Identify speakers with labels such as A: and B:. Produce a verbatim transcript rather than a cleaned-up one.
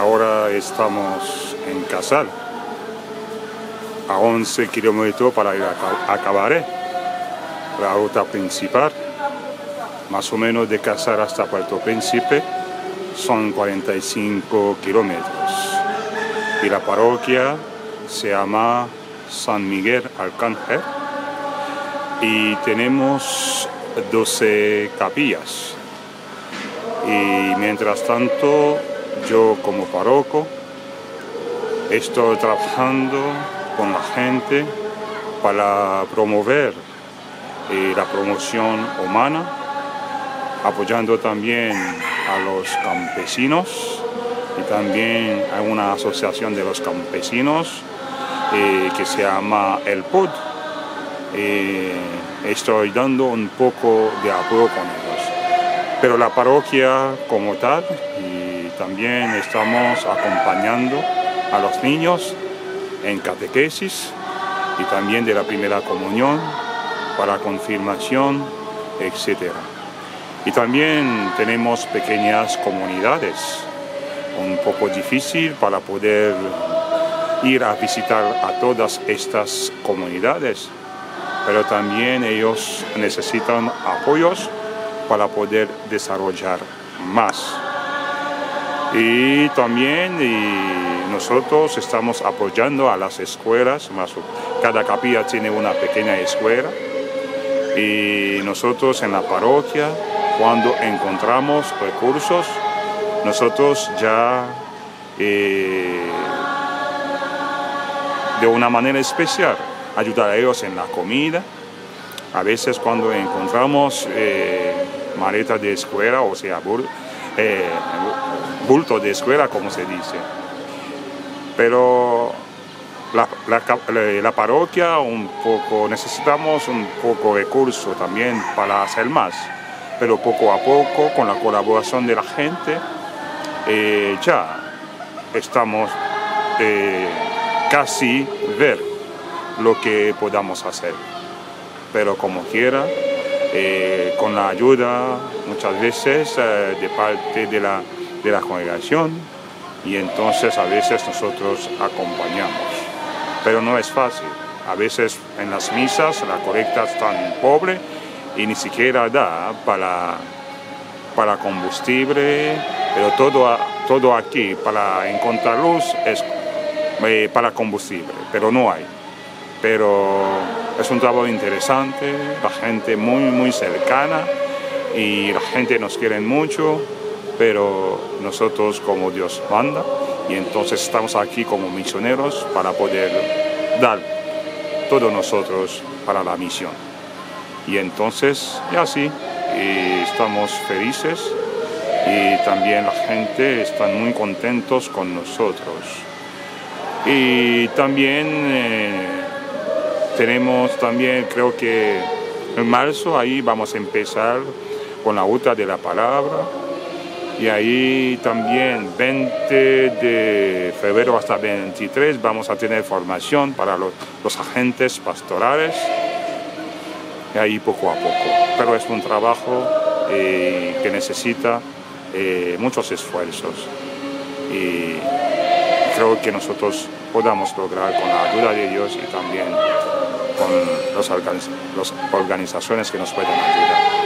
A: ahora estamos en Casal, a once kilómetros para ir a Cabaret, la ruta principal. Más o menos de Casal hasta Puerto Príncipe son cuarenta y cinco kilómetros. Y la parroquia se llama San Miguel Arcángel y tenemos doce capillas. Y mientras tanto, yo como párroco estoy trabajando con la gente para promover eh, la promoción humana, apoyando también a los campesinos, y también hay una asociación de los campesinos eh, que se llama El P U D. Eh, estoy dando un poco de apoyo con ellos. Pero la parroquia como tal, y también estamos acompañando a los niños en catequesis y también de la primera comunión, para confirmación, etcétera. Y también tenemos pequeñas comunidades, un poco difícil para poder ir a visitar a todas estas comunidades, pero también ellos necesitan apoyos para poder desarrollar más. Y también y nosotros estamos apoyando a las escuelas, más, cada capilla tiene una pequeña escuela, y nosotros en la parroquia, cuando encontramos recursos, nosotros ya eh, de una manera especial ayudar a ellos en la comida. A veces cuando encontramos eh, maletas de escuela, o sea, bul eh, bulto de escuela, como se dice. Pero la, la, la parroquia un poco, necesitamos un poco de recursos también para hacer más. Pero poco a poco, con la colaboración de la gente, eh, ya estamos eh, casi ver lo que podamos hacer. Pero como quiera, eh, con la ayuda muchas veces eh, de parte de la, de la congregación, y entonces a veces nosotros acompañamos. Pero no es fácil. A veces en las misas la colecta es tan pobre y ni siquiera da para, para combustible, pero todo, todo aquí para encontrar luz es eh, para combustible, pero no hay. Pero es un trabajo interesante, la gente muy, muy cercana, y la gente nos quiere mucho, pero nosotros como Dios manda, y entonces estamos aquí como misioneros para poder dar todo nosotros para la misión. Y entonces, y así, y estamos felices, y también la gente está muy contentos con nosotros. Y también eh, tenemos también, creo que en marzo, ahí vamos a empezar con la ruta de la palabra, y ahí también veinte de febrero hasta veintitrés vamos a tener formación para los, los agentes pastorales, y ahí poco a poco. Pero es un trabajo eh, que necesita eh, muchos esfuerzos, y creo que nosotros podamos lograr con la ayuda de Dios y también con las organizaciones que nos pueden ayudar.